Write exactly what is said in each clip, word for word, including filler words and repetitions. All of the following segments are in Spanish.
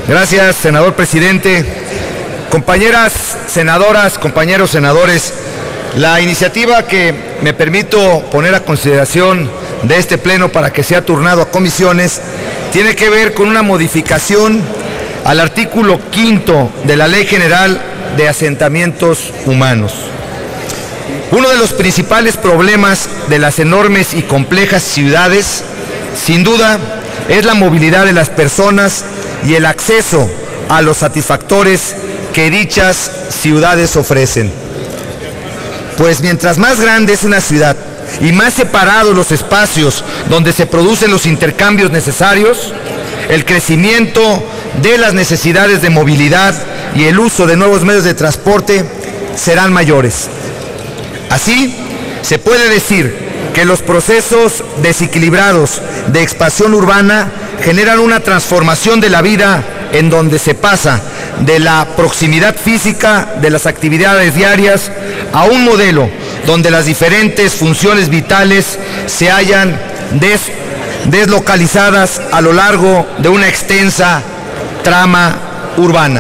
Gracias, senador presidente. Compañeras senadoras, compañeros senadores, la iniciativa que me permito poner a consideración de este pleno para que sea turnado a comisiones tiene que ver con una modificación al artículo quinto de la Ley General de Asentamientos Humanos. Uno de los principales problemas de las enormes y complejas ciudades, sin duda, es la movilidad de las personas y el acceso a los satisfactores que dichas ciudades ofrecen. Pues mientras más grande es una ciudad y más separados los espacios donde se producen los intercambios necesarios, el crecimiento de las necesidades de movilidad y el uso de nuevos medios de transporte serán mayores. Así, se puede decir que los procesos desequilibrados de expansión urbana generan una transformación de la vida en donde se pasa de la proximidad física de las actividades diarias a un modelo donde las diferentes funciones vitales se hallan des deslocalizadas a lo largo de una extensa trama urbana.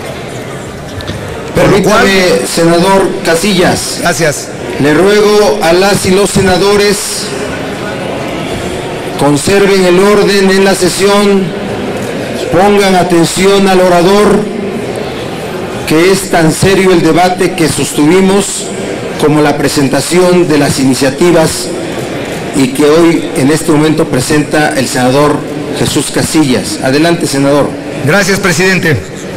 Permítame, senador Casillas. Gracias. Le ruego a las y los senadores conserven el orden en la sesión, pongan atención al orador, que es tan serio el debate que sostuvimos como la presentación de las iniciativas y que hoy en este momento presenta el senador Jesús Casillas. Adelante, senador. Gracias, presidente.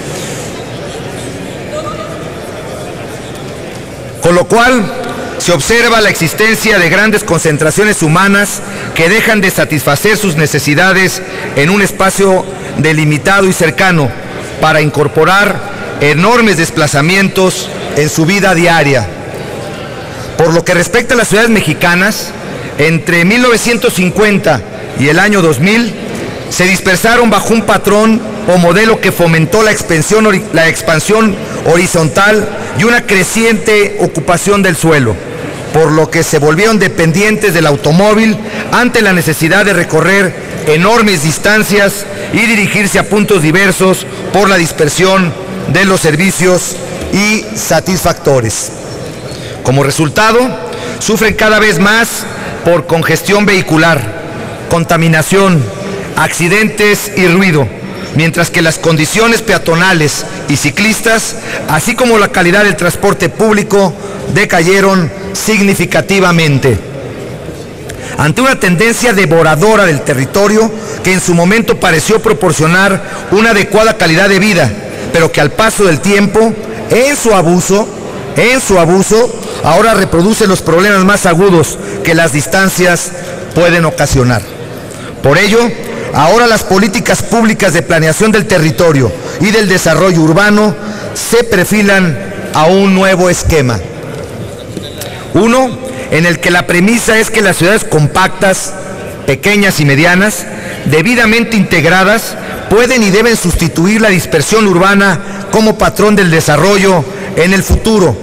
Con lo cual, se observa la existencia de grandes concentraciones humanas que dejan de satisfacer sus necesidades en un espacio delimitado y cercano para incorporar enormes desplazamientos en su vida diaria. Por lo que respecta a las ciudades mexicanas, entre mil novecientos cincuenta y el año dos mil, se dispersaron bajo un patrón o modelo que fomentó la expansión, la expansión horizontal y una creciente ocupación del suelo, por lo que se volvieron dependientes del automóvil ante la necesidad de recorrer enormes distancias y dirigirse a puntos diversos por la dispersión de los servicios y satisfactores. Como resultado, sufren cada vez más por congestión vehicular, contaminación, accidentes y ruido, mientras que las condiciones peatonales y ciclistas, así como la calidad del transporte público, decayeron significativamente. Ante una tendencia devoradora del territorio que en su momento pareció proporcionar una adecuada calidad de vida, pero que al paso del tiempo, en su abuso, en su abuso, ahora reproduce los problemas más agudos que las distancias pueden ocasionar. Por ello, ahora las políticas públicas de planeación del territorio y del desarrollo urbano se perfilan a un nuevo esquema. Uno, en el que la premisa es que las ciudades compactas, pequeñas y medianas, debidamente integradas, pueden y deben sustituir la dispersión urbana como patrón del desarrollo en el futuro,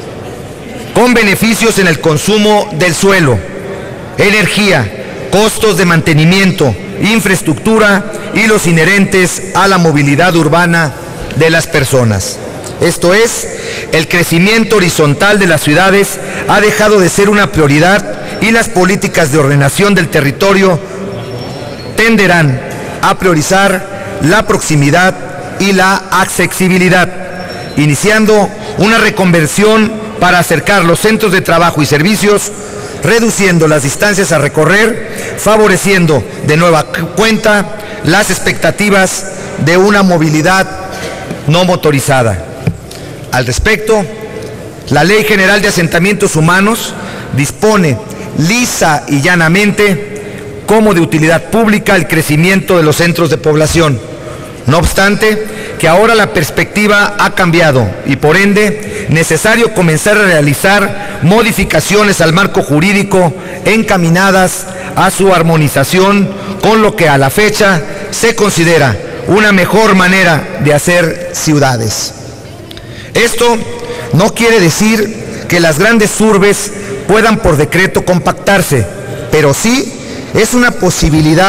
con beneficios en el consumo del suelo, energía, costos de mantenimiento, infraestructura y los inherentes a la movilidad urbana de las personas. Esto es, el crecimiento horizontal de las ciudades ha dejado de ser una prioridad y las políticas de ordenación del territorio tenderán a priorizar la proximidad y la accesibilidad, iniciando una reconversión para acercar los centros de trabajo y servicios, reduciendo las distancias a recorrer, favoreciendo de nueva cuenta las expectativas de una movilidad no motorizada. Al respecto, la Ley General de Asentamientos Humanos dispone lisa y llanamente como de utilidad pública el crecimiento de los centros de población. No obstante, que ahora la perspectiva ha cambiado y por ende necesario comenzar a realizar modificaciones al marco jurídico encaminadas a su armonización con lo que a la fecha se considera una mejor manera de hacer ciudades. Esto no quiere decir que las grandes urbes puedan por decreto compactarse, pero sí es una posibilidad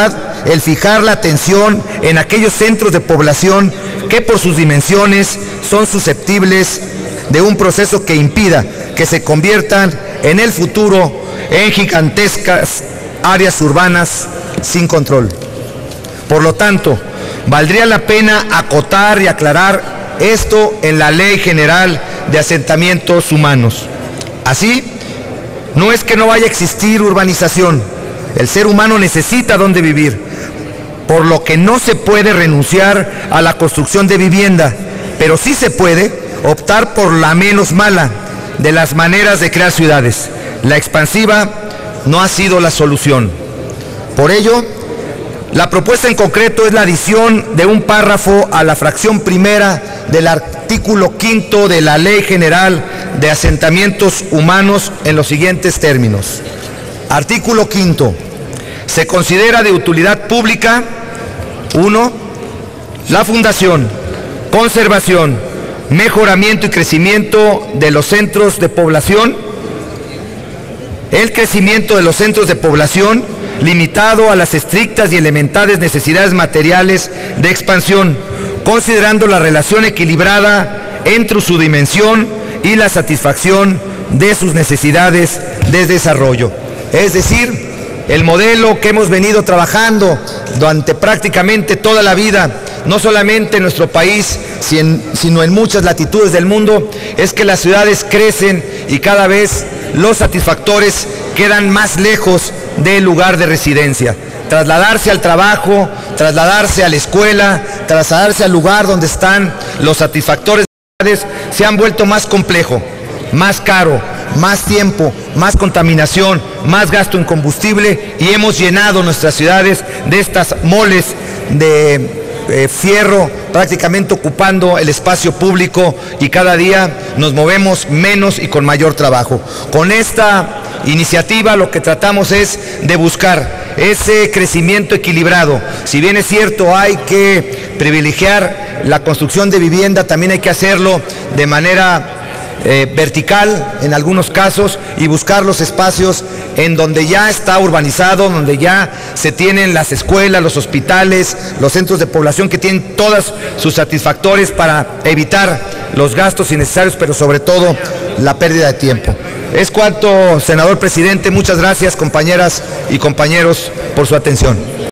el fijar la atención en aquellos centros de población que por sus dimensiones son susceptibles de un proceso que impida que se conviertan en el futuro en gigantescas áreas urbanas sin control. Por lo tanto, valdría la pena acotar y aclarar esto en la Ley General de Asentamientos Humanos. Así, no es que no vaya a existir urbanización, el ser humano necesita dónde vivir, por lo que no se puede renunciar a la construcción de vivienda, pero sí se puede optar por la menos mala de las maneras de crear ciudades. La expansiva no ha sido la solución. Por ello, la propuesta en concreto es la adición de un párrafo a la fracción primera del artículo quinto de la Ley General de Asentamientos Humanos en los siguientes términos. Artículo quinto. Se considera de utilidad pública, uno, la fundación, conservación, mejoramiento y crecimiento de los centros de población, el crecimiento de los centros de población limitado a las estrictas y elementales necesidades materiales de expansión, considerando la relación equilibrada entre su dimensión y la satisfacción de sus necesidades de desarrollo. Es decir, el modelo que hemos venido trabajando durante prácticamente toda la vida, no solamente en nuestro país, sino en muchas latitudes del mundo, es que las ciudades crecen y cada vez los satisfactores quedan más lejos del lugar de residencia. Trasladarse al trabajo, trasladarse a la escuela, trasladarse al lugar donde están los satisfactores se han vuelto más complejo, más caro, más tiempo, más contaminación, más gasto en combustible, y hemos llenado nuestras ciudades de estas moles de eh, fierro, prácticamente ocupando el espacio público, y cada día nos movemos menos y con mayor trabajo. Con esta iniciativa lo que tratamos es de buscar ese crecimiento equilibrado. Si bien es cierto, hay que privilegiar la construcción de vivienda, también hay que hacerlo de manera Eh, vertical en algunos casos, y buscar los espacios en donde ya está urbanizado, donde ya se tienen las escuelas, los hospitales, los centros de población que tienen todos sus satisfactores para evitar los gastos innecesarios, pero sobre todo la pérdida de tiempo. Es cuanto, senador presidente. Muchas gracias, compañeras y compañeros, por su atención.